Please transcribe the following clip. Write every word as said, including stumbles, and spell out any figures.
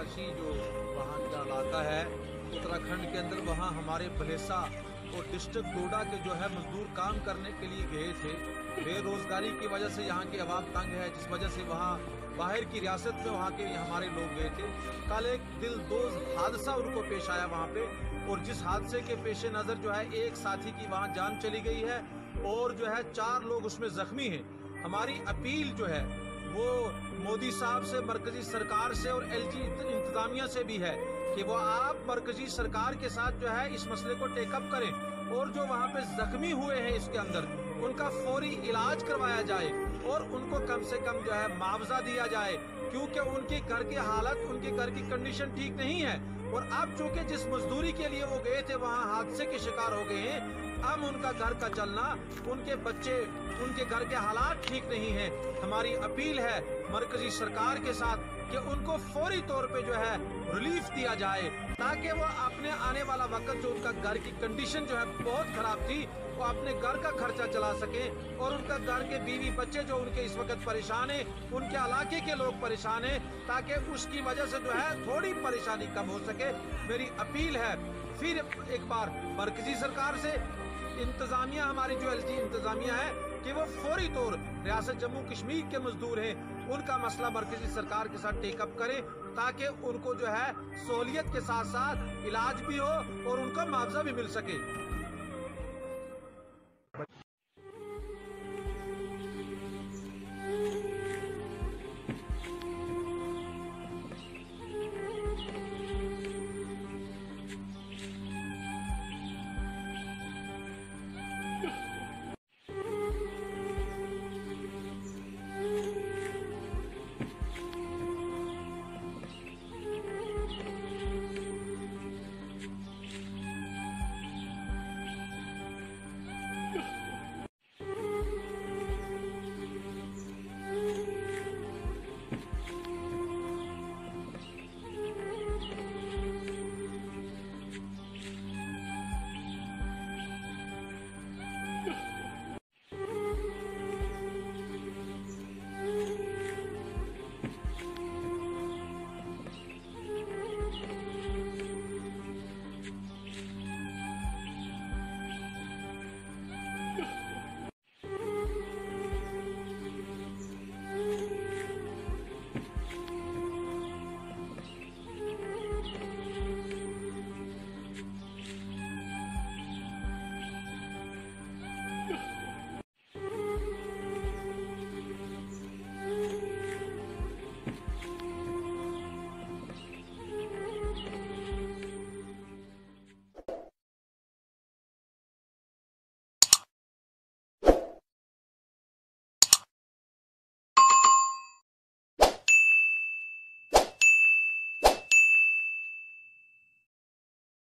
आदिवासी जो वहाँ का इलाका है उत्तराखंड के अंदर, वहाँ हमारे भलेसा और डिस्ट्रिक्ट डोडा के जो है मजदूर काम करने के लिए गए थे। बेरोजगारी की वजह से यहाँ के अवाम तंग है, जिस वजह से वहाँ बाहर की रियासत में वहाँ के हमारे लोग गए थे। कल एक दिलदोज हादसा उनको पेश आया वहाँ पे, और जिस हादसे के पेश नज़र जो है एक साथी की वहाँ जान चली गई है और जो है चार लोग उसमें जख्मी हैं। हमारी अपील जो है वो मोदी साहब से, मरकजी सरकार से और एलजी इंतजामिया से भी है कि वो आप मरकजी सरकार के साथ जो है इस मसले को टेकअप करें, और जो वहाँ पे जख्मी हुए हैं इसके अंदर उनका फौरी इलाज करवाया जाए और उनको कम से कम जो है मुआवजा दिया जाए, क्योंकि उनके घर की हालत, उनके घर की कंडीशन ठीक नहीं है। और अब चूंकि जिस मजदूरी के लिए वो गए थे वहाँ हादसे के शिकार हो गए हैं, अब उनका घर का चलना, उनके बच्चे, उनके घर के हालात ठीक नहीं है। हमारी अपील है मरकजी सरकार के साथ कि उनको फौरी तौर पे जो है रिलीफ दिया जाए, ताकि वो अपने आने वाला वक्त, जो उनका घर की कंडीशन जो है बहुत खराब थी, वो अपने घर का खर्चा चला सके, और उनका घर के बीवी बच्चे जो उनके इस वक्त परेशान है, उनके इलाके के लोग परेशान है, ताकि उसकी वजह से जो है थोड़ी परेशानी कम हो सके। मेरी अपील है फिर एक बार मरकजी सरकार से, इंतजामिया, हमारी जो एलजी इंतजामिया है, कि वो फौरी तौर रियासत जम्मू कश्मीर के मजदूर हैं, उनका मसला मरकजी सरकार के साथ टेकअप करें, ताकि उनको जो है सहूलियत के साथ साथ इलाज भी हो और उनको मुआवजा भी मिल सके।